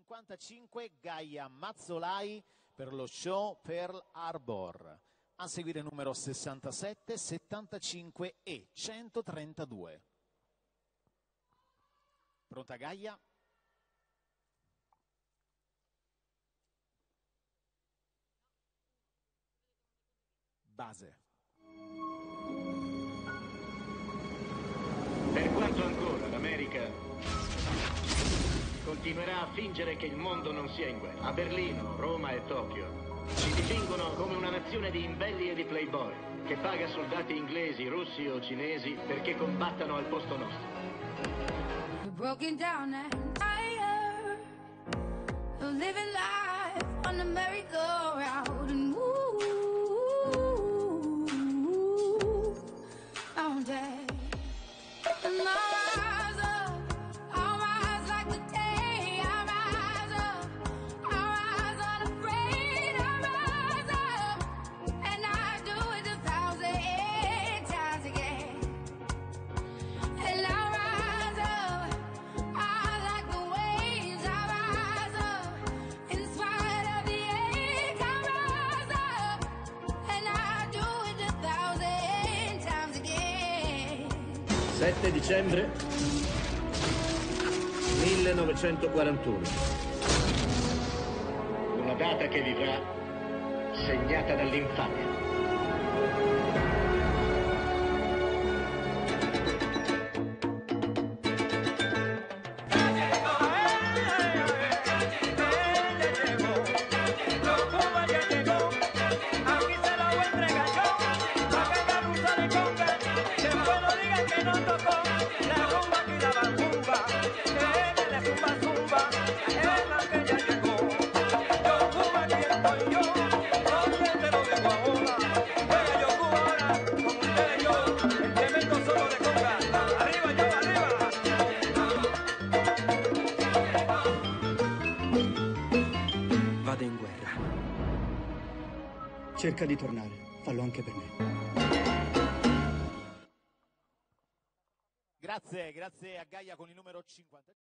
55 Gaia Mazzolai per lo show Pearl Harbor. A seguire numero 67, 75 e 132. Pronta Gaia? Base. Per quanto ancora l'America continuerà a fingere che il mondo non sia in guerra. A Berlino, Roma e Tokyo ci dipingono come una nazione di imbelli e di playboy che paga soldati inglesi, russi o cinesi perché combattano al posto nostro. Broken down and tired of living life on the merry-go-round and all day. And I rise like the day. I rise unafraid. I rise up, and I do it 1,000 times again. And I rise up, I like the waves. I rise up, in spite of the ache. I rise up, and I do it 1,000 times again. 7 dicembre 1941. Una data che vivrà segnata dall'infamia. Vado in guerra. Cerca di tornare, fallo anche per me. Grazie a Gaia con il numero 50.